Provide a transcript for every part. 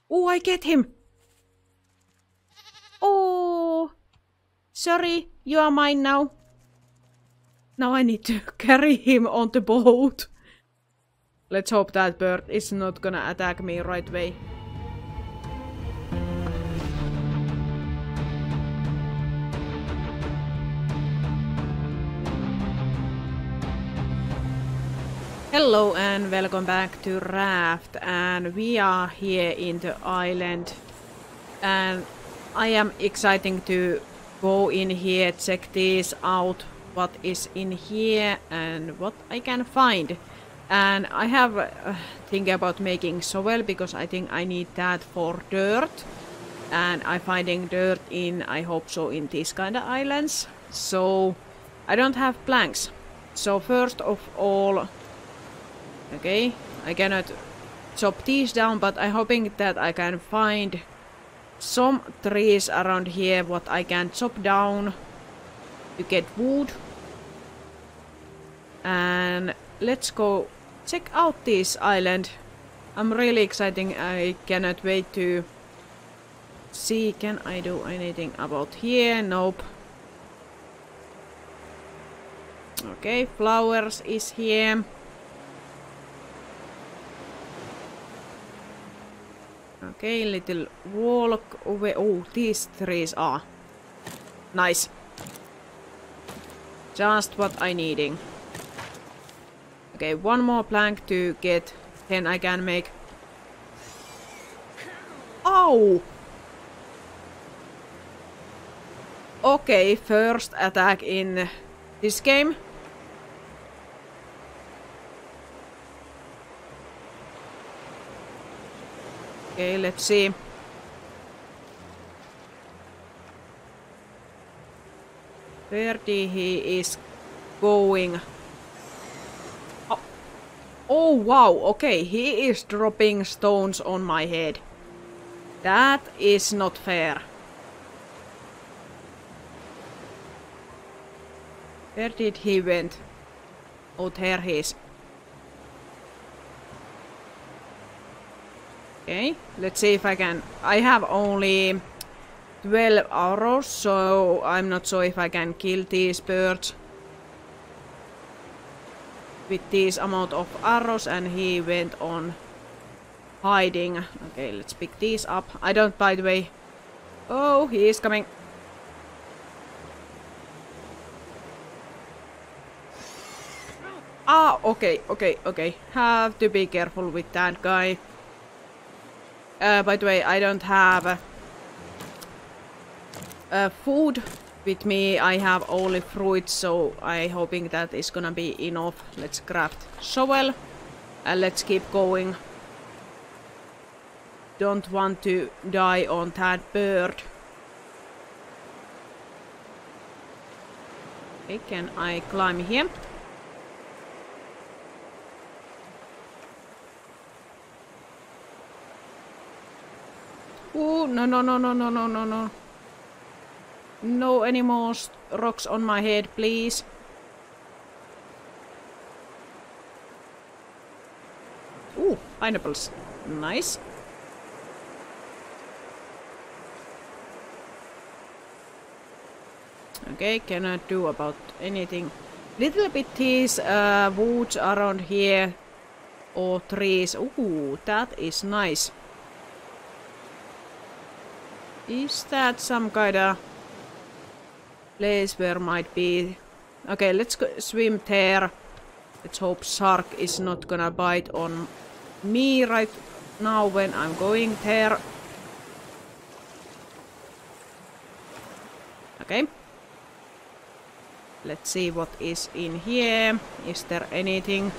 Oh, I get him! Oh! Sorry, you are mine now. Now I need to carry him on the boat. Let's hope that bird is not gonna attack me right away. Hello and welcome back to Raft, and we are here in the island, and I am excited to go in here, check this out, what is in here and what I can find. And I have think about making shovel because I think I need that for dirt, and I'm finding dirt in, I hope so, in these kind of islands. So I don't have planks. So first of all, okay, I cannot chop these down, but I'm hoping that I can find some trees around here what I can chop down to get wood. And let's go check out this island. I'm really excited. I cannot wait to see. Can I do anything about here? Nope. Okay, flowers is here. Okay, little walk away. Oh, these trees are nice. Just what I needing. Okay, one more plank to get, then I can make. Oh! Okay, first attack in this game. Okay, let's see. Where he is going? Oh. Oh wow, okay, he is dropping stones on my head. That is not fair. Where did he went? Oh, there he is. Okay, let's see if I can. I have only 12 arrows, so I'm not sure if I can kill these birds with this amount of arrows, and he went on hiding. Okay, let's pick these up. I don't, by the way. Oh, he is coming. Ah, okay. Have to be careful with that guy. By the way, I don't have food with me. I have only fruit, so I'm hoping that is gonna be enough. Let's craft shovel and let's keep going. Don't want to die on that bird. Okay, can I climb here? Oh, no. No any more rocks on my head, please. Ooh, pineapples. Nice. Okay, cannot do about anything. Little bit these woods around here, or trees. Ooh, that is nice. Is that some kind of place where might be? Okay, let's go swim there. Let's hope shark is not gonna bite on me right now when I'm going there. Okay. Let's see what is in here. Is there anything?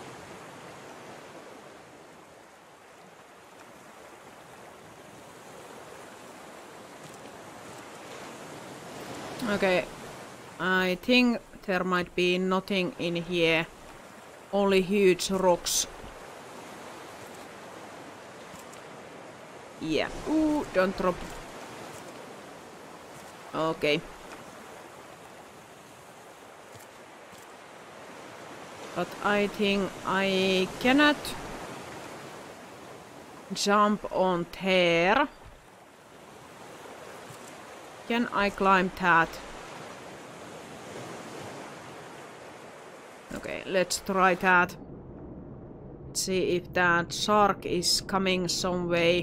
Okay, I think there might be nothing in here. Only huge rocks. Yeah. Ooh, don't drop. Okay. But I think I cannot jump on there. Can I climb that? Okay, let's try that. Let's see if that shark is coming some way.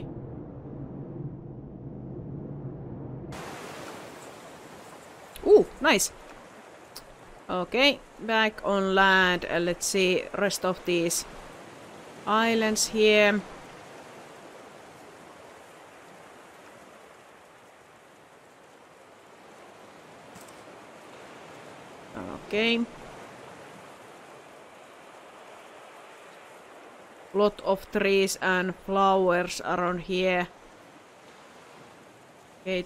Ooh, nice. Okay, back on land. Let's see rest of these islands here. Okay. Lot of trees and flowers around here. Okay.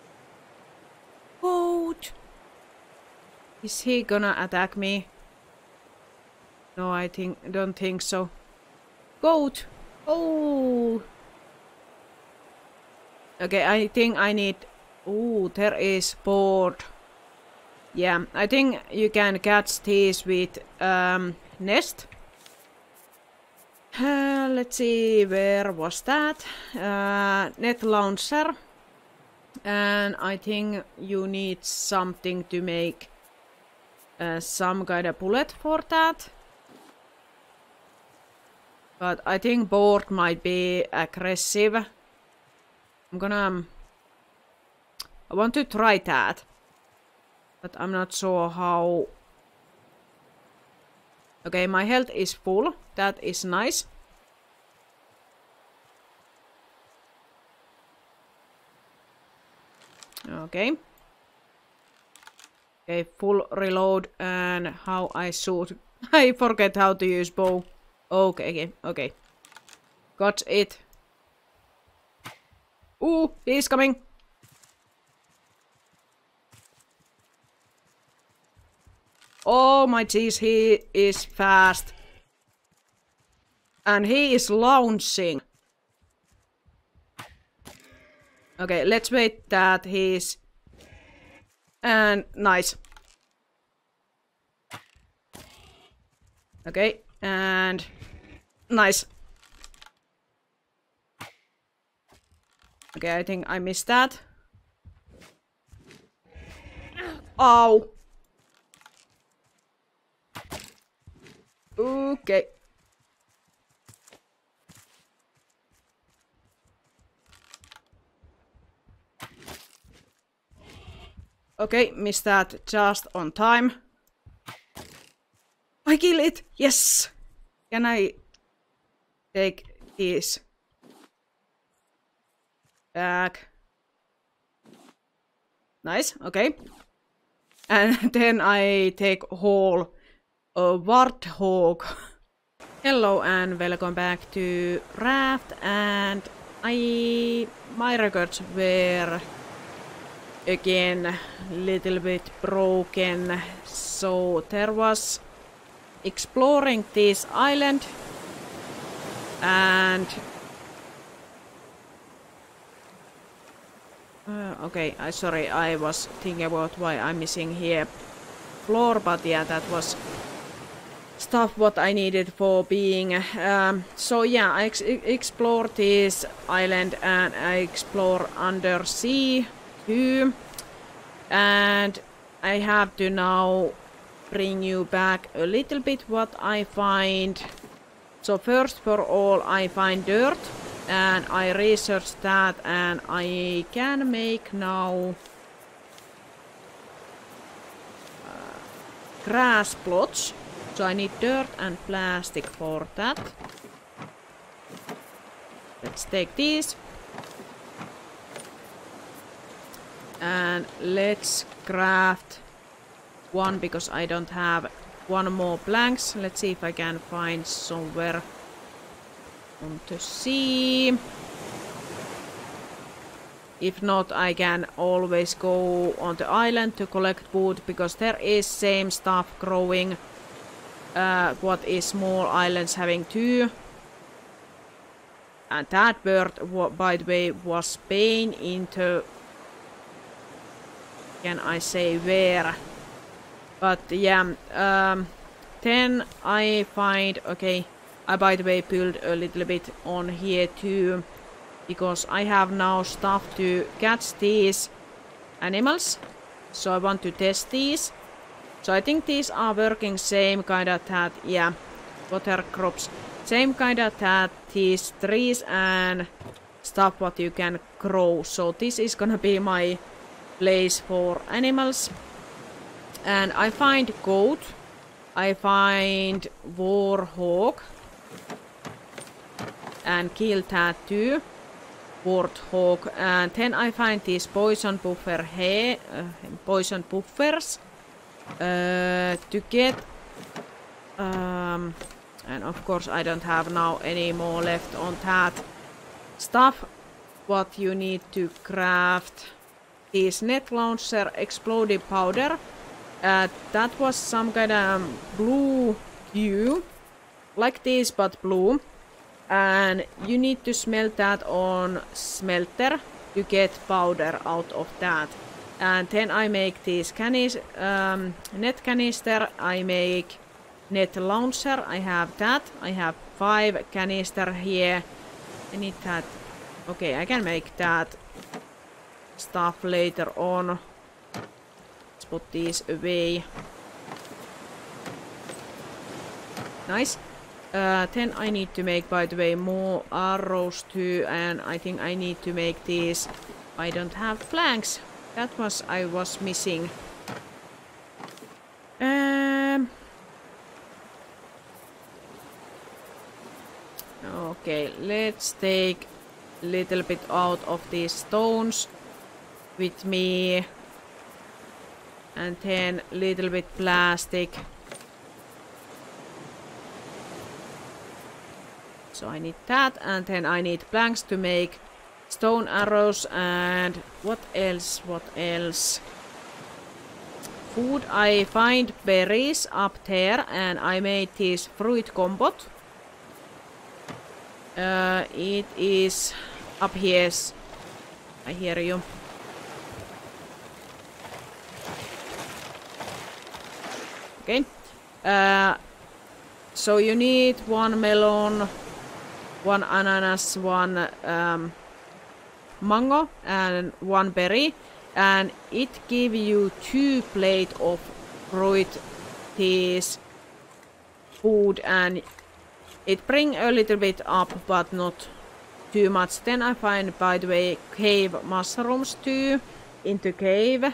Goat! Is he gonna attack me? No, don't think so. Goat! Oh! Okay, I think I need... Ooh, there is board. Yeah, I think you can catch these with nest. Let's see, where was that? Net launcher. And I think you need something to make some kind of bullet for that. But I think board might be aggressive. I want to try that. But I'm not sure how... Okay, my health is full. That is nice. Okay. Okay, full reload and how I shoot. I forget how to use bow. Okay, okay. Got it. Ooh, he's coming. Oh my jeez, he is fast. And he is launching. Okay, let's wait that he's... And nice. Okay, and nice. Okay, I think I missed that. Ow. Okay. Okay, missed that just on time. I kill it! Yes! Can I take this back? Nice, okay. And then I take whole warthog. Hello and welcome back to Raft, and my records were again little bit broken, so there was exploring this island and okay, sorry, I was thinking about why I'm missing here floor, but yeah, that was stuff what I needed for being. So yeah, I explored this island and I explore undersea too, and I have to now bring you back a little bit what I find. So first for all, I find dirt and I research that, and I can make now grass plots. So I need dirt and plastic for that. Let's take these. And let's craft one, because I don't have one more planks. Let's see if I can find somewhere on the sea. If not, I can always go on the island to collect wood, because there is same stuff growing. What is small islands having too. And that bird, by the way, was paying into... Can I say where? But yeah, then I find... Okay, I, by the way, build a little bit on here too, because I have now stuff to catch these animals. So I want to test these. So I think these are working same kind of that, yeah, water crops. Same kind of that, these trees and stuff what you can grow. So this is gonna be my place for animals. And I find goat. I find warhog. And kill that too. Warthog. And then I find these poison buffer here. Poison buffers. To get... and of course I don't have now any more left on that stuff. What you need to craft is net launcher, explosive powder. That was some kind of blue hue, like this but blue. And you need to smelt that on smelter to get powder out of that. And then I make this net canister, I make net launcher, I have that. I have 5 canister here. I need that. Okay, I can make that stuff later on. Let's put these away. Nice. Then I need to make, by the way, more arrows too, and I think I need to make these. I don't have planks. That was I was missing. Okay, let's take a little bit out of these stones with me. And then a little bit plastic. So I need that, and then I need planks to make stone arrows, and what else? What else? Food. I find berries up there, and I made this fruit compote. It is up here. I hear you. Okay. So you need 1 melon, 1 ananas, 1 mango, and 1 berry, and it gives you 2 plates of fruit, this food, and it brings a little bit up, but not too much. Then I find, by the way, cave mushrooms too, into cave.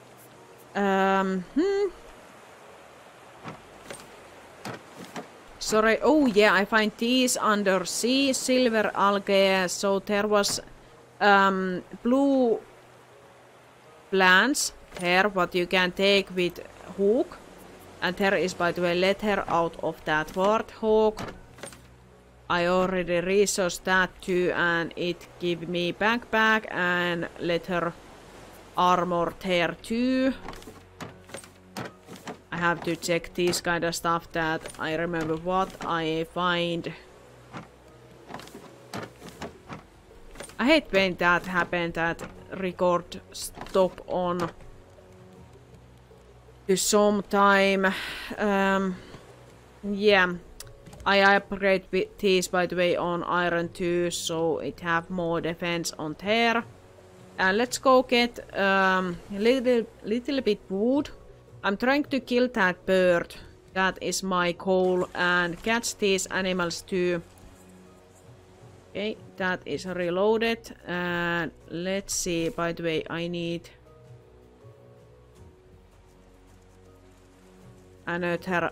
Sorry, oh yeah, I find these under sea, silver algae, so there was blue plants there, what you can take with hook. And there is, by the way, letter out of that warthog. I already researched that too, and it gave me backpack and leather armor there too. I have to check this kind of stuff that I remember what I find. I hate when that happened, that record stop on to some time. Yeah, I upgrade these, by the way, on iron too, so it have more defense on there. And let's go get little bit wood. I'm trying to kill that bird. That is my goal, and catch these animals too. Okay, that is reloaded. And let's see, by the way, I need another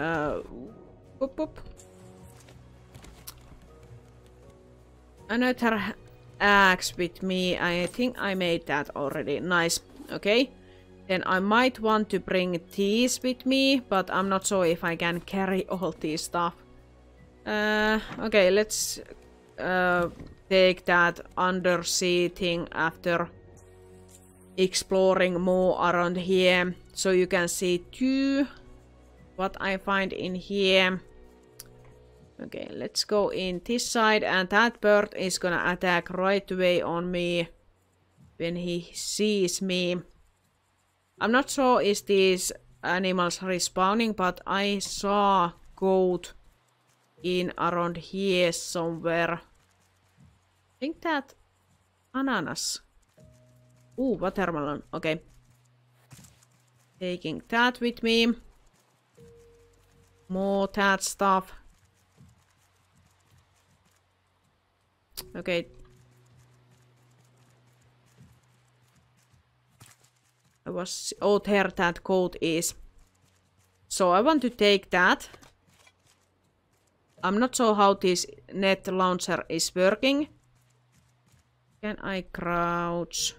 another axe with me. I think I made that already. Nice. Okay. Then I might want to bring these with me, but I'm not sure if I can carry all this stuff. Okay, let's take that undersea thing after exploring more around here. So you can see too what I find in here. Okay, let's go in this side, and that bird is gonna attack right away on me when he sees me. I'm not sure is these animals respawning, but I saw goat in around here somewhere. I think that ananas. Ooh, watermelon. Okay. Taking that with me. More that stuff. Okay. Oh, there that code is. So I want to take that. I'm not sure how this net launcher is working. Can I crouch?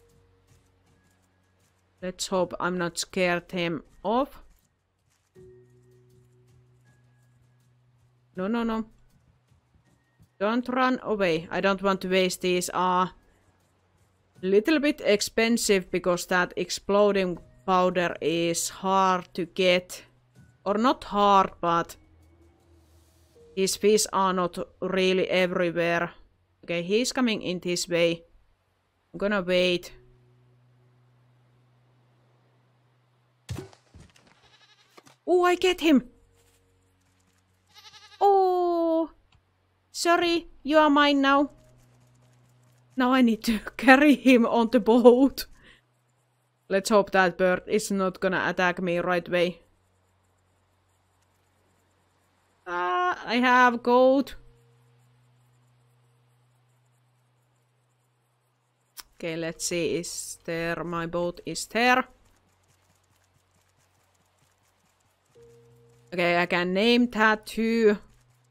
Let's hope I'm not scared him off. No, no, no. Don't run away. I don't want to waste these. Little bit expensive because that exploding powder is hard to get. Or not hard, but these fish are not really everywhere. Okay, he's coming in this way. I'm gonna wait. Oh, I get him! Oh! Sorry, you are mine now. Now I need to carry him on the boat. Let's hope that bird is not gonna attack me right away. I have gold. Okay, let's see. Is there? My boat is there. Okay, I can name that too.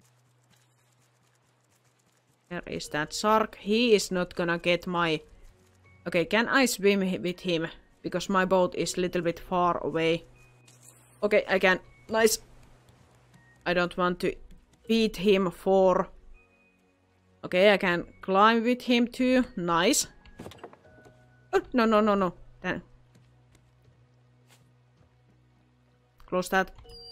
Where is that shark? He is not gonna get my... Okay, can I swim with him? Because my boat is a little bit far away. Okay, I can. Nice. I don't want to beat him for... Okay, I can climb with him too. Nice. Oh, no, no, no, no. Damn. Close that.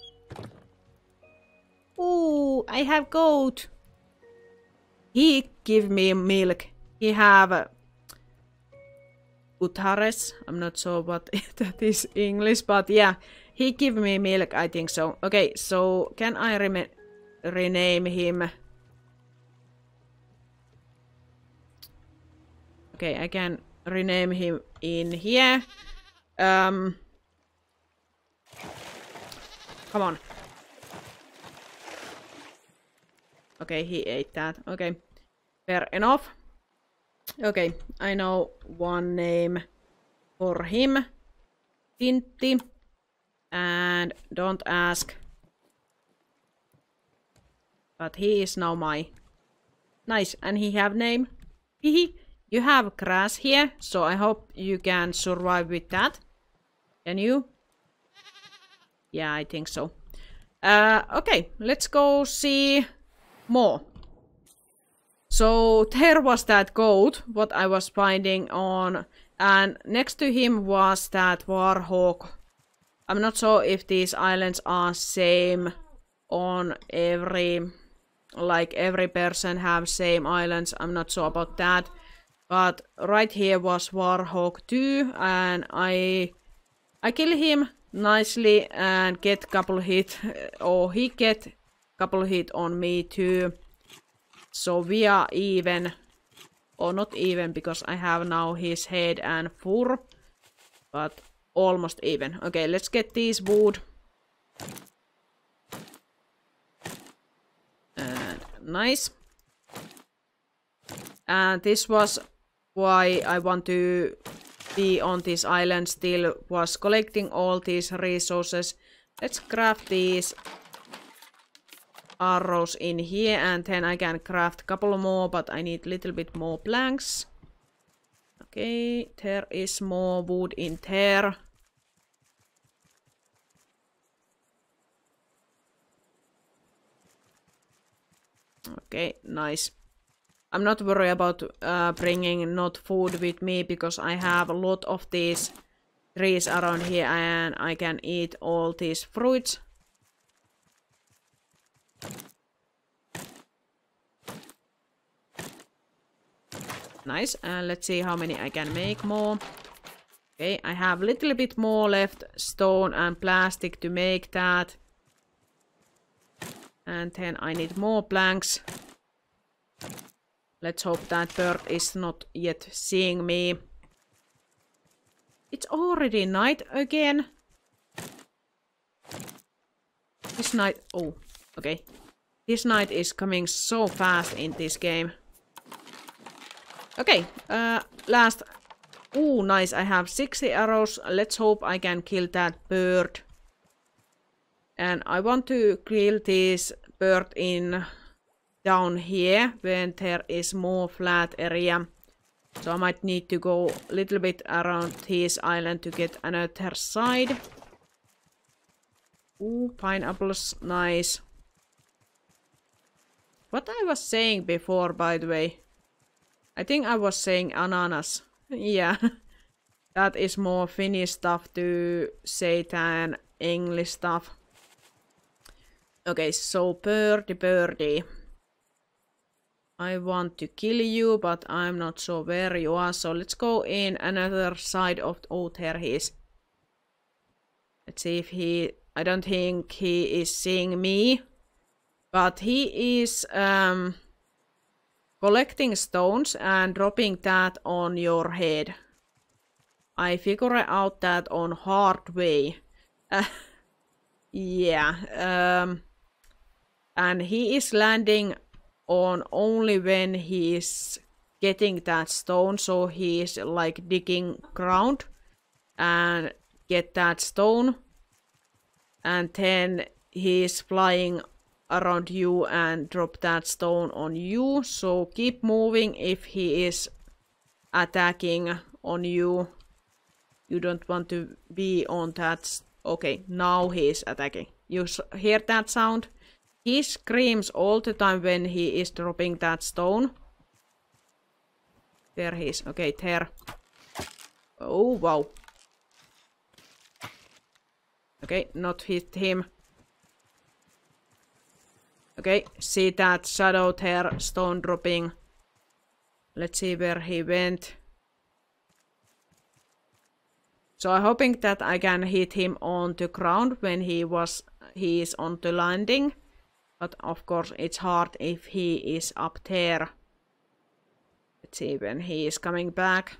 Ooh, I have goat. He give me milk. He have utares. I'm not sure what that is English, but yeah, he give me milk. I think so. Okay, so can I rename him? Okay, I can rename him in here. Come on. Okay, he ate that. Okay, fair enough. Okay, I know one name for him. Tintti. And don't ask. But he is now my... Nice, and he have name. Hehe. You have grass here, so I hope you can survive with that. Can you? Yeah, I think so. Okay, let's go see more. So there was that goat, what I was finding on, and next to him was that warhawk. I'm not sure if these islands are same on every, like every person have same islands. I'm not sure about that. But right here was warhawk 2, and I kill him nicely and get couple hit, or he get couple hit on me too. So we are even, or not even, because I have now his head and fur, but almost even. Okay, let's get these wood. And nice. And this was why I want to be on this island still, was collecting all these resources. Let's craft these arrows in here, and then I can craft a couple more, but I need a little bit more planks. Okay, there is more wood in there. Okay, nice. I'm not worried about bringing not food with me, because I have a lot of these trees around here and I can eat all these fruits. Nice, and let's see how many I can make more. Okay, I have a little bit more left, stone and plastic to make that. And then I need more planks. Let's hope that bird is not yet seeing me. It's already night again. This night... Oh, okay. This night is coming so fast in this game. Okay, last... Ooh, nice. I have 60 arrows. Let's hope I can kill that bird. And I want to kill this bird in down here when there is more flat area. So I might need to go a little bit around this island to get another side. Ooh, pineapples, nice. What I was saying before, by the way. I think I was saying ananas. Yeah. That is more Finnish stuff to say than English stuff. Okay, so birdie. I want to kill you, but I'm not sure where you are. So let's go in another side of... Oh, there he is. Let's see if he... I don't think he is seeing me. But he is collecting stones and dropping that on your head. I figure out that on hard way. Yeah. And he is landing on only when he is getting that stone. So he is like digging ground and get that stone. And then he is flying around you and drop that stone on you. So keep moving if he is attacking on you. You don't want to be on that. Okay, now he is attacking. You hear that sound? He screams all the time when he is dropping that stone. There he is. Okay, there. Oh, wow. Okay, not hit him. Okay, see that shadow there, stone dropping. Let's see where he went. So I'm hoping that I can hit him on the ground when he is on the landing. But of course it's hard if he is up there. Let's see when he is coming back.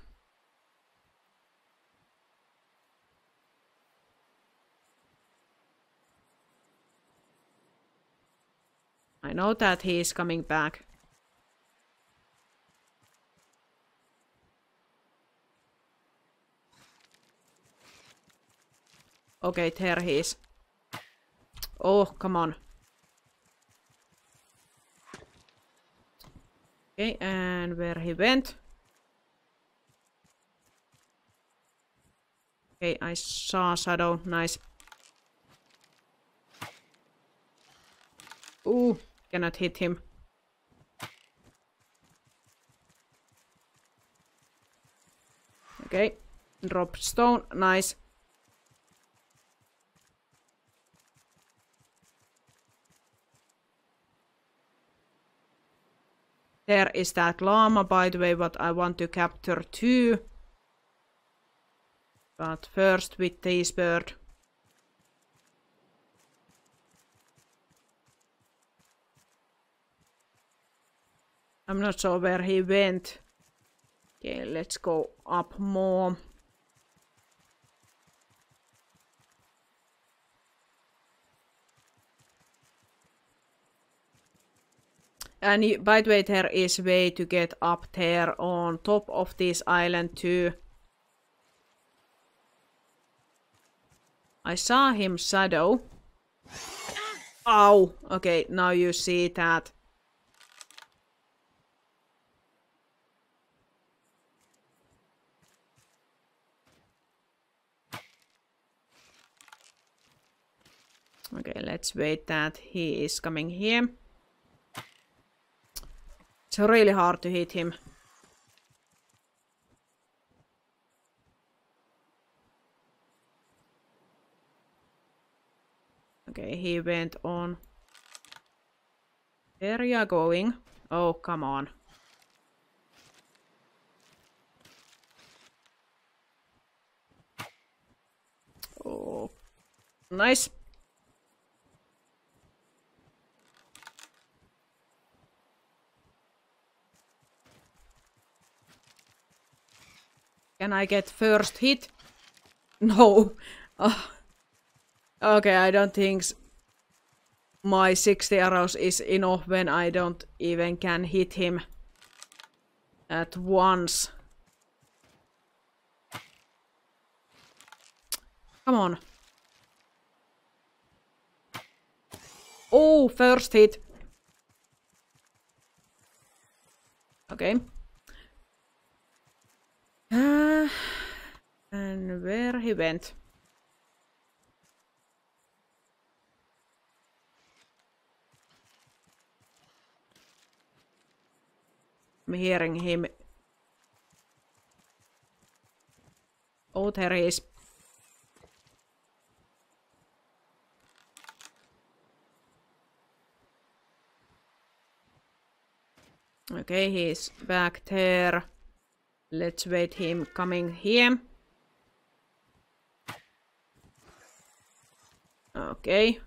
I know that he is coming back. Okay, there he is. Oh, come on. Okay, and where he went? Okay, I saw shadow. Nice. Ooh, cannot hit him. Okay, drop stone. Nice. There is that llama, by the way, what I want to capture too. But first with this bird. I'm not sure where he went. Okay, let's go up more. And by the way, there is a way to get up there on top of this island too. I saw him shadow. Ow! Okay, now you see that. Okay, let's wait that he is coming here. It's really hard to hit him. Okay, he went on. Where you are going? Oh, come on. Oh, nice. Can I get first hit? No. Oh. Okay, I don't think my 60 arrows is enough when I don't even can hit him at once. Come on. Oh, first hit. Okay. And where he went? I'm hearing him. Oh, there he is. Okay, he's back there. Let's wait him coming here. Okay.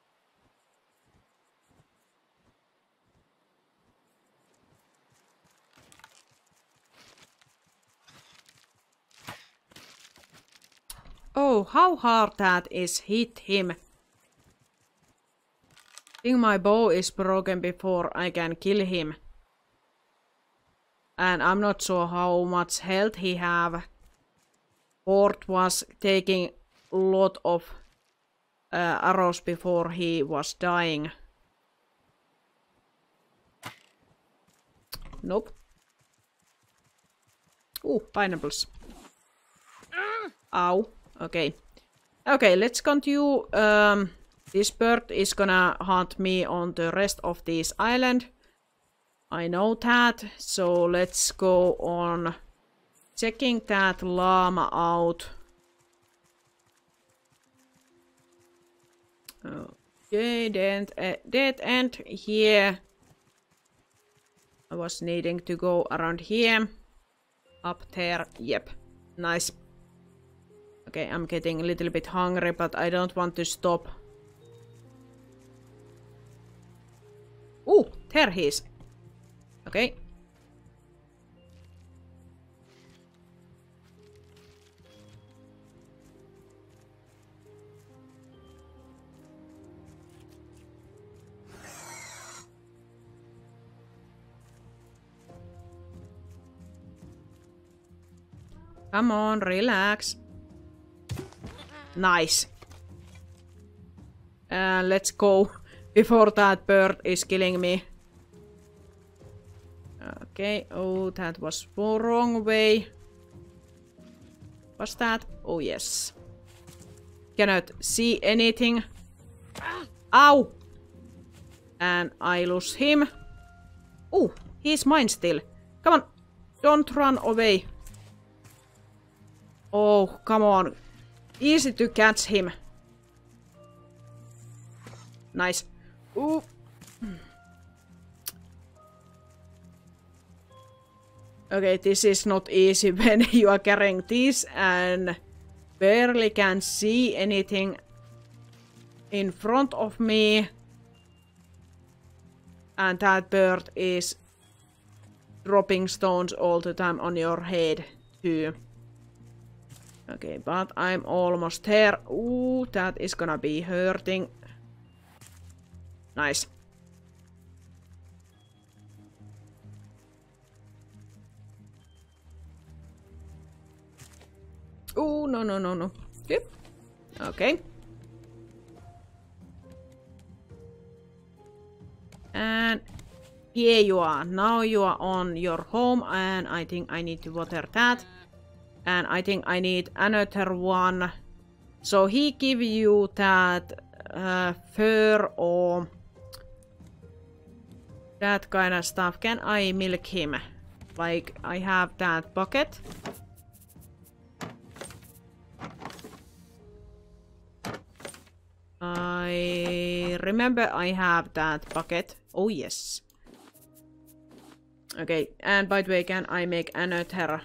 Oh, how hard that is hit him. I think my bow is broken before I can kill him. And I'm not sure how much health he have. Ford was taking a lot of arrows before he was dying. Nope. Ooh, pineapples. Ow. Okay. Okay, let's continue. This bird is gonna hunt me on the rest of this island. I know that, so let's go on checking that llama out. Okay, dead end here. I was needing to go around here. Up there, yep, nice. Okay, I'm getting a little bit hungry, but I don't want to stop. Ooh, there he is. Okay. Come on, relax. Nice. Let's go before that bird is killing me. Okay, oh, that was the wrong way. Was that? Oh, yes. Cannot see anything. Ow! And I lose him. Oh, he's mine still. Come on, don't run away. Oh, come on. Easy to catch him. Nice. Ooh. Okay, this is not easy when you are carrying this and barely can see anything in front of me. And that bird is dropping stones all the time on your head too. Okay, but I'm almost there. Ooh, that is gonna be hurting. Nice. Ooh, no, no, no, no. Yep. Okay. And here you are. Now you are on your home, and I think I need to water that. And I think I need another one. So he give you that fur or that kind of stuff. Can I milk him? Like, I have that bucket. I remember I have that bucket. Oh, yes. Okay, and by the way, can I make another?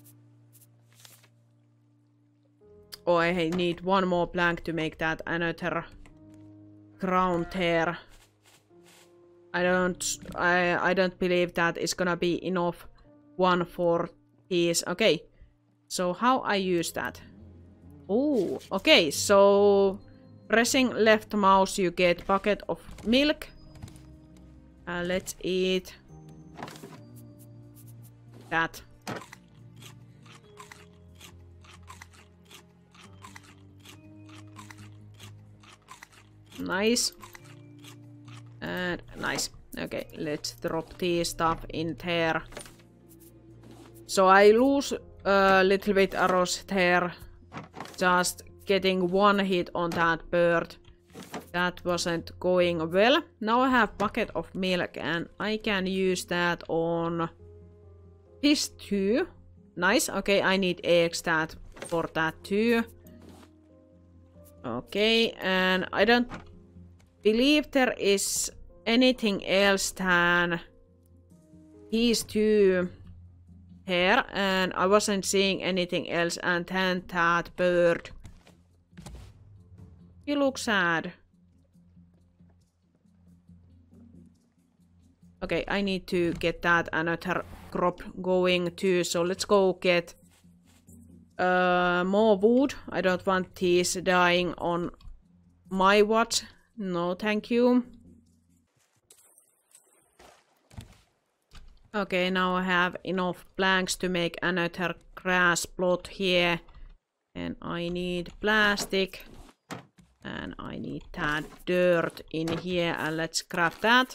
Oh, I need one more plank to make that another ground there. I don't believe that is gonna be enough one for these. Okay. So how I use that? Oh, okay, so pressing left mouse you get bucket of milk. Let's eat that. Nice. And nice. Okay, let's drop the stuff in there. So I lose a little bit arrows there. Just getting one hit on that bird. That wasn't going well. Now I have bucket of milk and I can use that on fish too. Nice. Okay, I need eggs for that too. Okay, and I don't believe there is anything else than these two here, and I wasn't seeing anything else, and then that bird. He looks sad. Okay, I need to get that another crop going too, so let's go get more wood. I don't want these dying on my watch. No, thank you. Okay, now I have enough planks to make another grass plot here. And I need plastic. And I need that dirt in here. And let's craft that.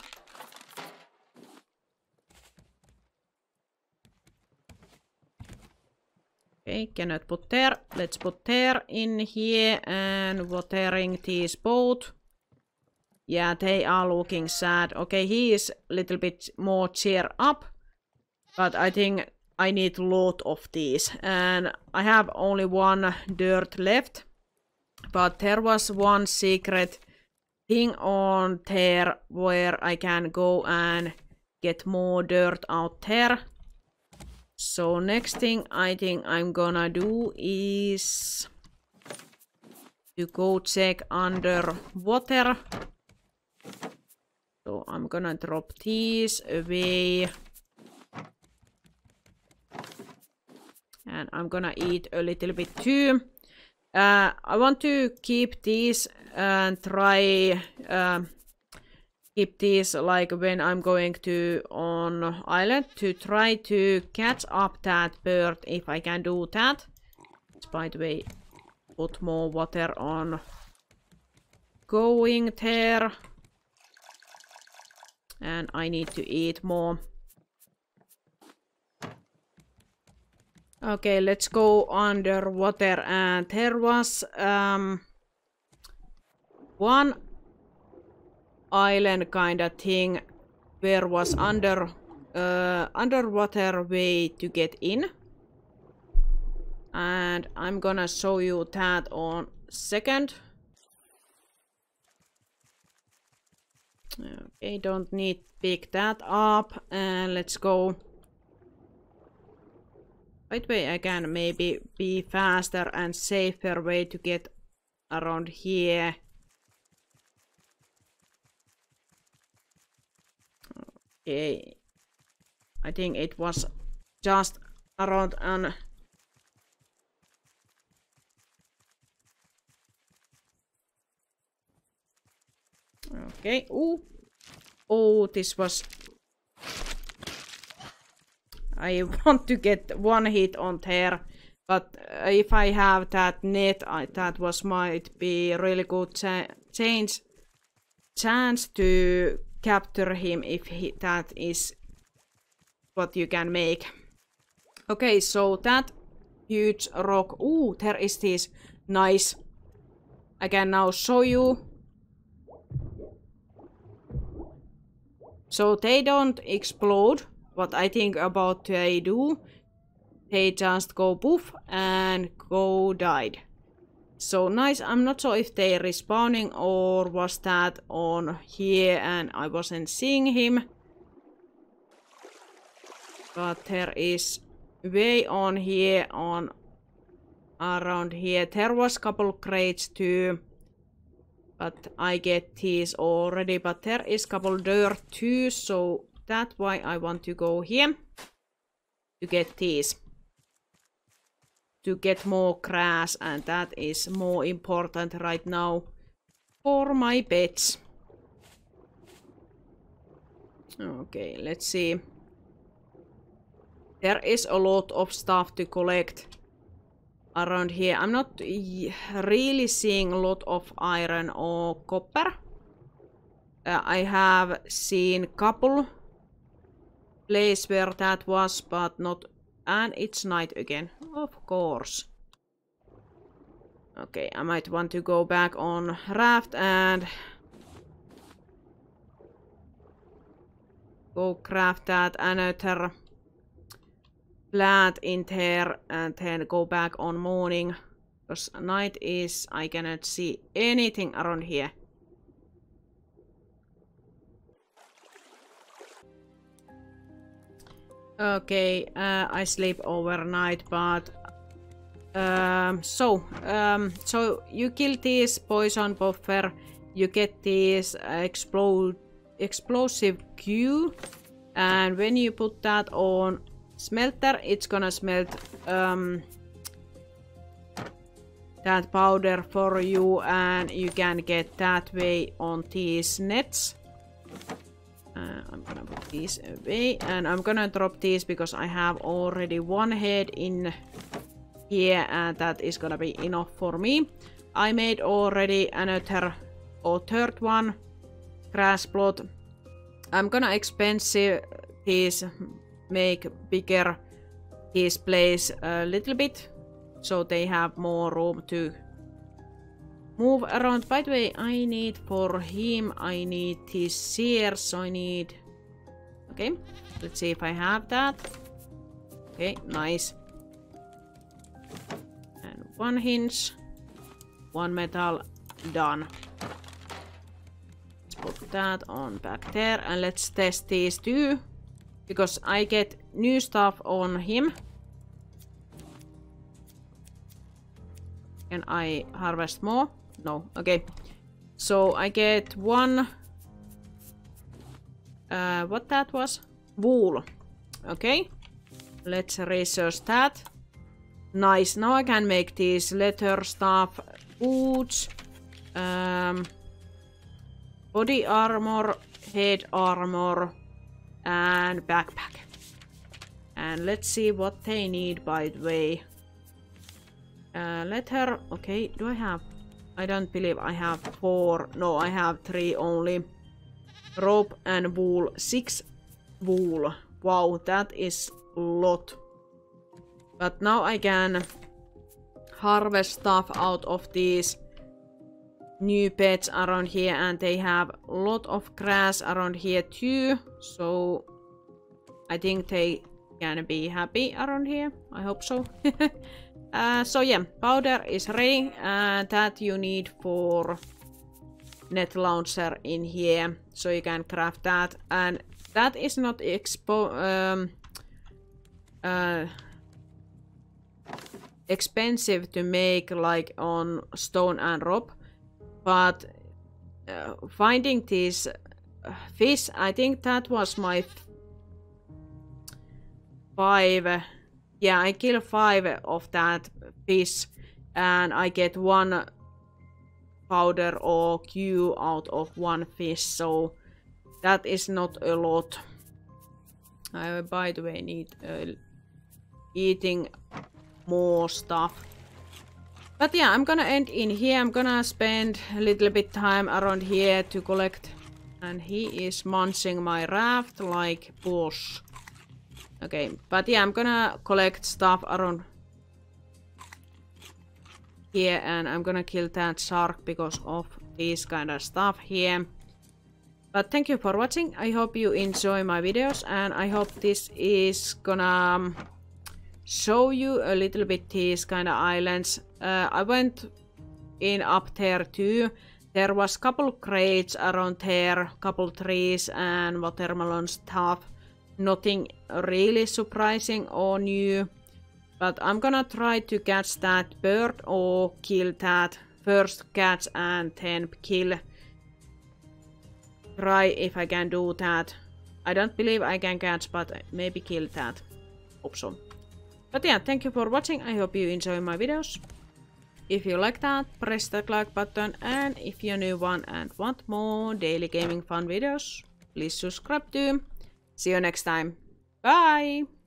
Okay, cannot put there. Let's put there in here. And watering these both. Yeah, they are looking sad. Okay, he is a little bit more cheer up. But I think I need a lot of these. And I have only one dirt left. But there was one secret thing on there where I can go and get more dirt out there. So next thing I think I'm gonna do is to go check underwater. So I'm gonna drop these away. And I'm gonna eat a little bit too. I want to keep these and try keep these like when I'm going to on island to try to catch up that bird if I can do that. By the way, put more water on going there. And I need to eat more. Okay, let's go underwater. And there was one island kind of thing where was underwater way to get in. And I'm gonna show you that on second. Okay, don't need pick that up, and let's go. Right way I can maybe be faster and safer way to get around here. Okay, I think it was just around an. Okay, oh, this was. I want to get one hit on there, but if I have that net, that might be really good chance to capture him if that is what you can make. Okay, so that huge rock. Ooh, there is this. Nice. I can now show you. So they don't explode. What I think about they do, they just go poof and go died. So nice. I'm not sure if they're respawning or was that on here and I wasn't seeing him. But there is way on here on around here. There was a couple crates too. But I get these already. But there is a couple dirt too, so that's why I want to go here to get these. to get more grass, and that is more important right now for my pets. Okay, let's see. There is a lot of stuff to collect around here. I'm not really seeing a lot of iron or copper. I have seen couple place where that was, but not. And it's night again, of course. Okay, I might want to go back on raft and go craft that another plant in there and then go back on morning. Because night is, I cannot see anything around here. Okay, I sleep overnight, but so you kill this poison buffer, you get this explosive Q, and when you put that on smelter, it's gonna smelt that powder for you, and you can get that way on these nets. I'm gonna put these away, and I'm gonna drop these because I have already one head in here, and that is gonna be enough for me. I made already another or third one grass plot. I'm gonna expensive these, make bigger this place a little bit so they have more room to move around. By the way, I need for him, I need these shears, so I need... Okay, let's see if I have that. Okay, nice. And one hinge, one metal, done. Let's put that on back there, and let's test these two, because I get new stuff on him. Can I harvest more? No. Okay. So I get one... what that was? Wool. Okay. Let's research that. Nice. Now I can make these leather stuff, boots, body armor, head armor, and backpack. And let's see what they need, by the way. Leather. Okay, do I have... I don't believe I have 4. No, I have 3 only. Rope and wool. 6 wool. Wow, that is a lot. But now I can harvest stuff out of these new beds around here, and they have a lot of grass around here too. So I think they can be happy around here. I hope so. So yeah, powder is ready, that you need for net launcher in here, so you can craft that, and that is not expensive to make like on stone and rock, but finding these fish, I think that was my 5. Yeah, I kill 5 of that fish, and I get 1 powder or Q out of 1 fish, so that is not a lot. I, by the way, need eating more stuff. But yeah, I'm gonna end in here. I'm gonna spend a little bit time around here to collect, and he is munching my raft like boss. Okay, but yeah, I'm gonna collect stuff around here, and I'm gonna kill that shark because of this kind of stuff here. But thank you for watching. I hope you enjoy my videos, and I hope this is gonna show you a little bit these kind of islands. I went in up there too. There was couple crates around there, couple trees and watermelon stuff. Nothing really surprising or new, but I'm gonna try to catch that bird or kill that. First catch and then kill. Try if I can do that. I don't believe I can catch, but maybe kill that. Hope so. But yeah, thank you for watching. I hope you enjoy my videos. If you like that, press that like button, and if you're a new one and want more daily gaming fun videos, please subscribe too. See you next time. Bye!